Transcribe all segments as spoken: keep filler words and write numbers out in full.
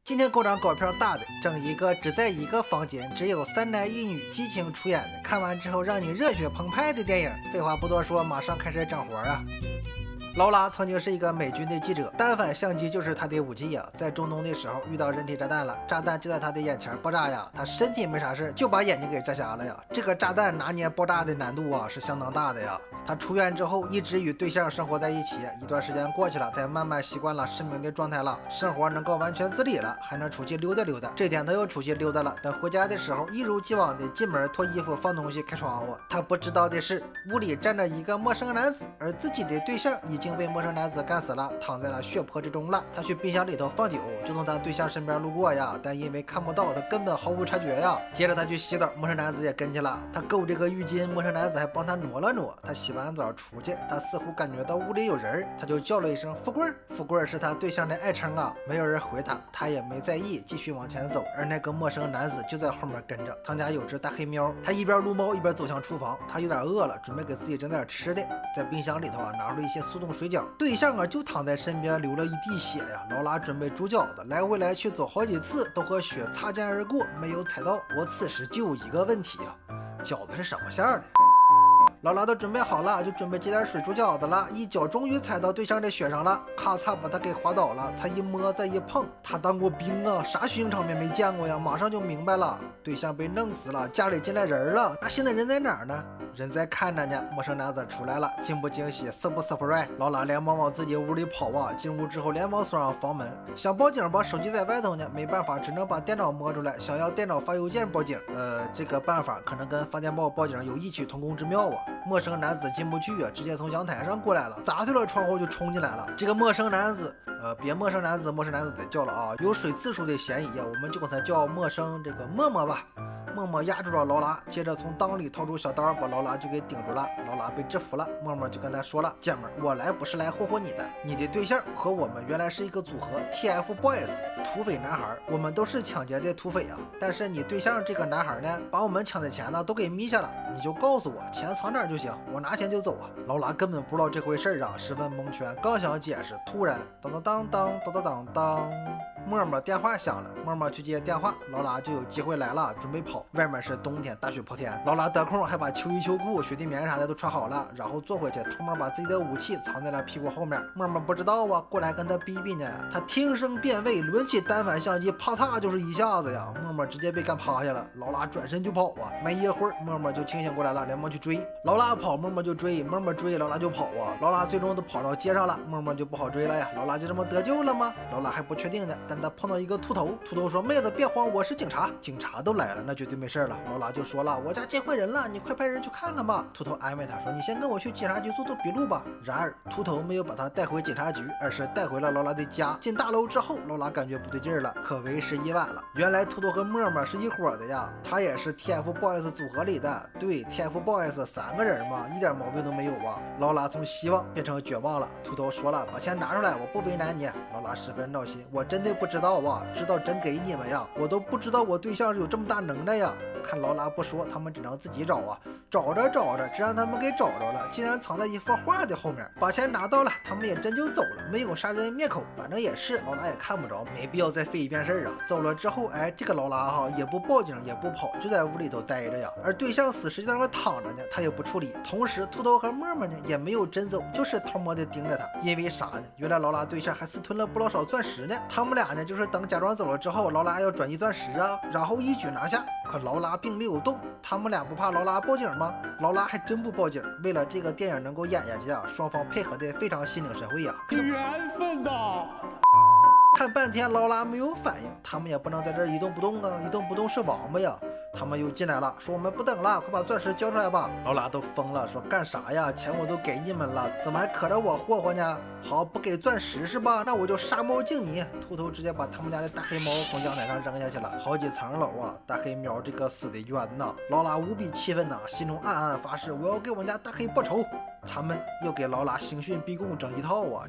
今天狗长狗票大的，整一个只在一个房间，只有三男一女激情出演的，看完之后让你热血澎湃的电影。废话不多说，马上开始整活啊！劳拉曾经是一个美军的记者，单反相机就是他的武器呀。在中东的时候遇到人体炸弹了，炸弹就在他的眼前爆炸呀，他身体没啥事，就把眼睛给炸瞎了呀。这个炸弹拿捏爆炸的难度啊是相当大的呀。他出院之后一直与对象生活在一起，一段时间过去了，他慢慢习惯了失明的状态了，生活能够完全自理了，还能出去溜达溜达。这天他又出去溜达了，等回家的时候一如既往的进门脱衣服放东西开窗户。他不知道的是，屋里站着一个陌生男子，而自己的对象已经被陌生男子干死了，躺在了血泊之中了。他去冰箱里头放酒，就从他对象身边路过呀，但因为看不到，他根本毫无察觉呀。接着他去洗澡，陌生男子也跟去了，他够这个浴巾，陌生男子还帮他挪了挪。他洗完澡出去，他似乎感觉到屋里有人，他就叫了一声富贵。富贵是他对象的爱称啊，没有人回他，他也没在意，继续往前走。而那个陌生男子就在后面跟着。他家有只大黑喵，他一边撸猫一边走向厨房，他有点饿了，准备给自己整点吃的，在冰箱里头啊拿出了一些速冻水饺。对象啊就躺在身边，流了一地血呀。劳拉准备煮饺子，来回来去走好几次，都和血擦肩而过，没有踩到。我此时就有一个问题啊，饺子是什么馅儿的？劳拉都准备好了，就准备接点水煮饺子了，一脚终于踩到对象的血上了，咔嚓把他给滑倒了。他一摸再一碰，他当过兵啊，啥血腥场面没见过呀，马上就明白了，对象被弄死了，家里进来人了。那现在人在哪儿呢？人在看着呢。陌生男子出来了，惊不惊喜，是不 surprise？ 劳拉连忙往自己屋里跑啊，进屋之后连忙锁上房门，想报警吧，手机在外头呢，没办法，只能把电脑摸出来，想要电脑发邮件报警。呃，这个办法可能跟发电报报警有异曲同工之妙啊。陌生男子进不去啊，直接从阳台上过来了，砸碎了窗户就冲进来了。这个陌生男子，呃，别陌生男子，陌生男子得叫了啊，有水次数的嫌疑啊，我们就管他叫陌生这个默默吧。默默压住了劳拉，接着从裆里掏出小刀，把劳拉就给顶住了。劳拉被制服了，默默就跟他说了：“姐们儿，我来不是来霍霍你的，你的对象和我们原来是一个组合 T F Boys 土匪男孩，我们都是抢劫的土匪啊。但是你对象这个男孩呢，把我们抢的钱呢都给眯下了，你就告诉我钱藏哪儿就行，我拿钱就走啊。”劳拉根本不知道这回事啊，十分蒙圈，刚想解释，突然当当当当当当当当。默默电话响了，默默去接电话，劳拉就有机会来了，准备跑。外面是冬天，大雪铺天，劳拉得空还把秋衣秋裤、雪地棉啥的都穿好了，然后坐回去，偷摸把自己的武器藏在了屁股后面。默默不知道啊，过来跟他逼逼呢。他听声辨位，抡起单反相机，啪嚓就是一下子呀，默默直接被干趴下了。劳拉转身就跑啊，没一会儿，默默就清醒过来了，连忙去追。劳拉跑，默默就追，默默追，劳拉就跑啊。劳拉最终都跑到街上了，默默就不好追了呀。劳拉就这么得救了吗？劳拉还不确定呢，但他碰到一个秃头，秃头说：“妹子别慌，我是警察。”警察都来了，那绝对没事了。劳拉就说了：“我家见坏人了，你快派人去看看吧。”秃头安慰他说：“你先跟我去警察局做做笔录吧。”然而秃头没有把他带回警察局，而是带回了劳拉的家。进大楼之后，劳拉感觉不对劲儿了，可为时已晚了。原来秃头和默默是一伙的呀，他也是 T F Boys 组合里的。对 ，T F Boys 三个人嘛，一点毛病都没有啊。劳拉从希望变成绝望了。秃头说了：“把钱拿出来，我不为难你。”劳拉十分闹心：“我真的不知道啊，知道真给你们呀，我都不知道我对象是有这么大能耐呀。”看劳拉不说，他们只能自己找啊，找着找着，只让他们给找着了，竟然藏在一幅画的后面。把钱拿到了，他们也真就走了，没有杀人灭口。反正也是，劳拉也看不着，没必要再费一遍事儿啊。走了之后，哎，这个劳拉哈也不报警也不跑，就在屋里头待着呀。而对象死实际上躺着呢，他也不处理。同时，秃头和默默呢也没有真走，就是偷摸的盯着他。因为啥呢？原来劳拉对象还私吞了不老少钻石呢。他们俩呢就是等假装走了之后，劳拉要转移钻石啊，然后一举拿下。可劳拉并没有动，他们俩不怕劳拉报警吗？劳拉还真不报警。为了这个电影能够演下去啊，双方配合的非常心领神会呀， 缘分呐！ 看半天劳拉没有反应，他们也不能在这儿一动不动啊，一动不动是王八呀。他们又进来了，说我们不等了，快把钻石交出来吧。劳拉都疯了，说干啥呀？钱我都给你们了，怎么还可着我霍霍呢？好，不给钻石是吧？那我就杀猫敬你。秃头直接把他们家的大黑猫从阳台上扔下去了，好几层楼啊！大黑喵这个死的冤呐！劳拉无比气愤呐，心中暗暗发誓，我要给我们家大黑报仇。他们又给劳拉刑讯逼供整一套啊！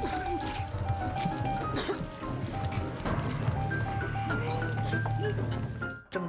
正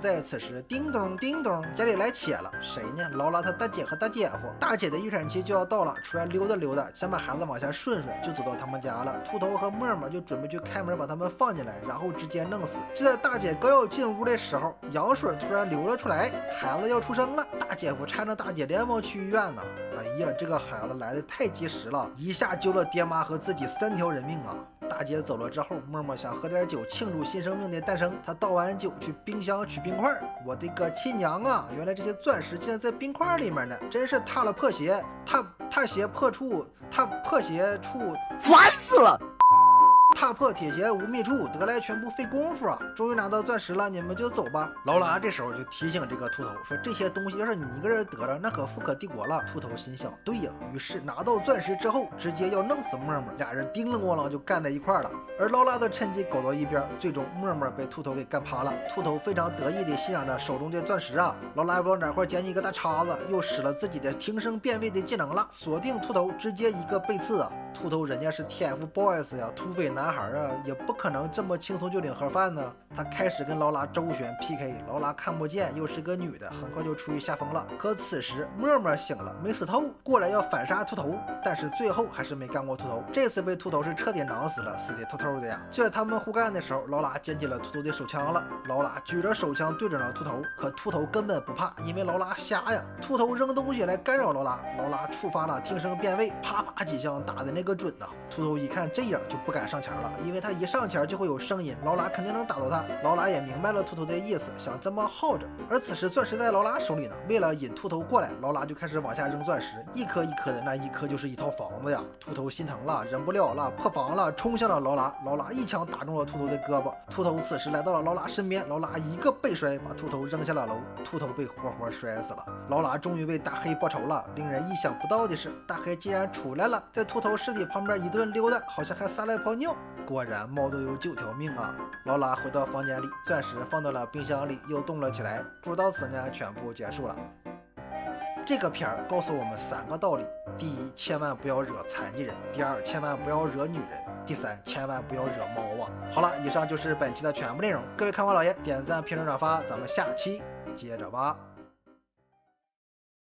在此时，叮咚叮咚，家里来且了，谁呢？劳拉她大姐和大姐夫。大姐的预产期就要到了，出来溜达溜达，想把孩子往下顺顺，就走到他们家了。秃头和沫沫就准备去开门把他们放进来，然后直接弄死。就在大姐刚要进屋的时候，羊水突然流了出来，孩子要出生了。大姐夫搀着大姐连忙去医院呢。哎呀，这个孩子来的太及时了，一下救了爹妈和自己三条人命啊！大姐走了之后，沫沫想喝点酒庆祝新生命的诞生。他倒完酒去冰箱取冰块。我的个亲娘啊！原来这些钻石竟然在冰块里面呢，真是踏了破鞋，踏踏鞋破处，踏破鞋处， 烦死了！ 踏破铁鞋无觅处，得来全不费功夫啊！终于拿到钻石了，你们就走吧。劳拉这时候就提醒这个秃头说：“这些东西要是你一个人得了，那可富可敌国了。”秃头心想：“对呀。”于是拿到钻石之后，直接要弄死沫沫，俩人叮铃咣啷就干在一块了。而劳拉的趁机狗到一边，最终沫沫被秃头给干趴了。秃头非常得意地欣赏着手中的钻石啊！劳拉不知道哪块捡起一个大叉子，又使了自己的听声辨位的技能了，锁定秃头，直接一个背刺啊！秃头人家是 T F boys 呀，土匪男孩啊，也不可能这么轻松就领盒饭呢。他开始跟劳拉周旋 P K， 劳拉看不见，又是个女的，很快就处于下风了。可此时沫沫醒了，没死透，过来要反杀秃头，但是最后还是没干过秃头。这次被秃头是彻底囊死了，死的透透的呀。就在他们互干的时候，劳拉捡起了秃头的手枪了。劳拉举着手枪对准了秃头，可秃头根本不怕，因为劳拉瞎呀。秃头扔东西来干扰劳拉，劳拉触发了听声辨位，啪啪几枪打的那个准呐。秃头一看这样就不敢上前了，因为他一上前就会有声音，劳拉肯定能打到他。劳拉也明白了秃头的意思，想这么耗着。而此时钻石在劳拉手里呢，为了引秃头过来，劳拉就开始往下扔钻石，一颗一颗的，那一颗就是一套房子呀。秃头心疼了，忍不了了，破防了，冲向了劳拉。劳拉一枪打中了秃头的胳膊，秃头此时来到了劳拉身边，劳拉一个背摔把秃头扔下了楼，秃头被活活摔死了。劳拉终于为大黑报仇了。令人意想不到的是，大黑竟然出来了，在秃头尸体旁边一顿溜达，好像还撒了一泡尿。果然猫都有九条命啊！劳拉回到房间里，钻石放到了冰箱里，又动了起来。故事到此呢，全部结束了。这个片儿告诉我们三个道理：第一，千万不要惹残疾人；第二，千万不要惹女人；第三，千万不要惹猫啊！好了，以上就是本期的全部内容。各位看官老爷，点赞、评论、转发，咱们下期接着挖。